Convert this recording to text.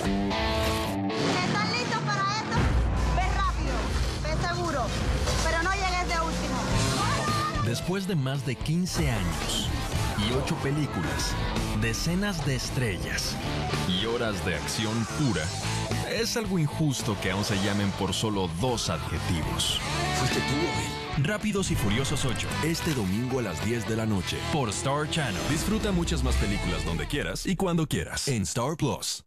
¿Están listos para esto? Ve rápido, ve seguro, pero no llegues de último. Después de más de 15 años y 8 películas, decenas de estrellas y horas de acción pura, es algo injusto que aún se llamen por solo 2 adjetivos. Fuiste tú, Abel. Rápidos y Furiosos 8, Este domingo a las 10 de la noche. por Star Channel. Disfruta muchas más películas donde quieras y cuando quieras. En Star Plus.